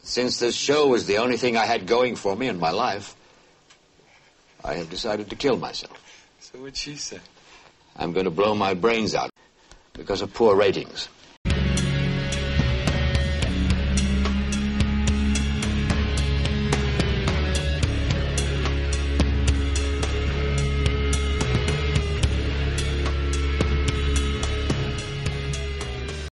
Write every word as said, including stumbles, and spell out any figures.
Since this show was the only thing I had going for me in my life, I have decided to kill myself. So what'd she say? I'm going to blow my brains out because of poor ratings.